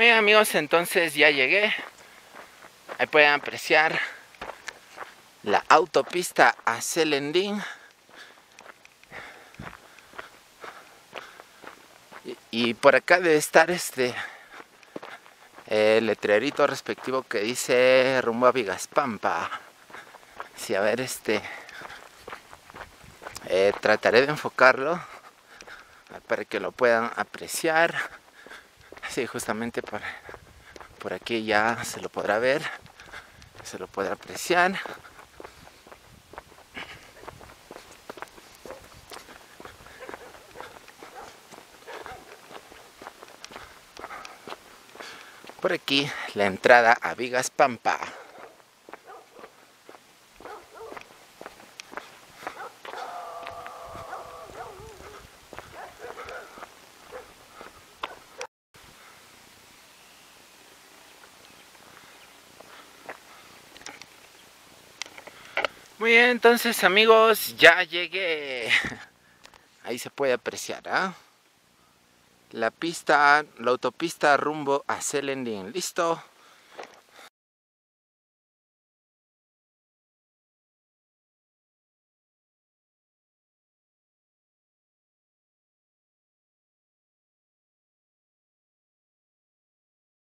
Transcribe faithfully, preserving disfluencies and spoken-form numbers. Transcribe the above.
Muy bien, amigos, entonces ya llegué. Ahí pueden apreciar la autopista a Selendín. Y, y por acá debe estar este el letrerito respectivo que dice rumbo a Vigaspampa. Sí, a ver, este eh, trataré de enfocarlo para que lo puedan apreciar. Sí, justamente por, por aquí ya se lo podrá ver, se lo podrá apreciar. Por aquí la entrada a Vigaspampa. Muy bien, entonces amigos, ya llegué. Ahí se puede apreciar, ¿ah? ¿eh? La pista, la autopista rumbo a Selendín. ¿Listo?